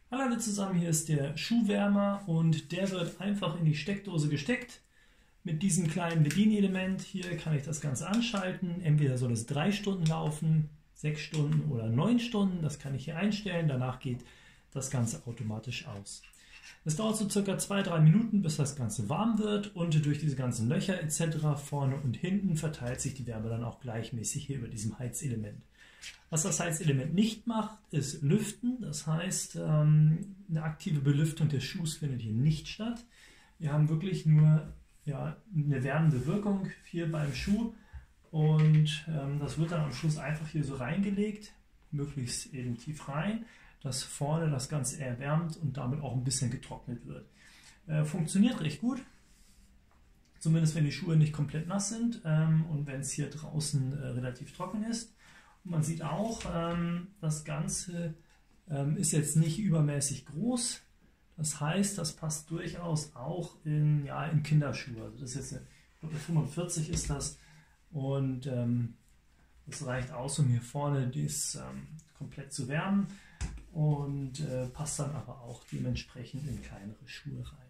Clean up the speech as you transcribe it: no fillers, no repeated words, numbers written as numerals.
Hallo alle zusammen, hier ist der Schuhwärmer und der wird einfach in die Steckdose gesteckt. Mit diesem kleinen Bedienelement hier kann ich das Ganze anschalten. Entweder soll es 3 Stunden laufen, 6 Stunden oder 9 Stunden. Das kann ich hier einstellen. Danach geht das Ganze automatisch aus. Es dauert so circa 2-3 Minuten, bis das Ganze warm wird und durch diese ganzen Löcher etc. vorne und hinten verteilt sich die Wärme dann auch gleichmäßig hier über diesem Heizelement. Was das Heizelement nicht macht, ist Lüften. Das heißt, eine aktive Belüftung des Schuhs findet hier nicht statt. Wir haben wirklich nur eine wärmende Wirkung hier beim Schuh und das wird dann am Schluss einfach hier so reingelegt, möglichst eben tief rein, dass vorne das Ganze erwärmt und damit auch ein bisschen getrocknet wird. Funktioniert recht gut, zumindest wenn die Schuhe nicht komplett nass sind und wenn es hier draußen relativ trocken ist. Und man sieht auch, das Ganze ist jetzt nicht übermäßig groß. Das heißt, das passt durchaus auch in Kinderschuhe. Also das ist jetzt eine 45 ist das und das reicht aus, um hier vorne dies komplett zu wärmen und passt dann aber auch dementsprechend in kleinere Schuhe rein.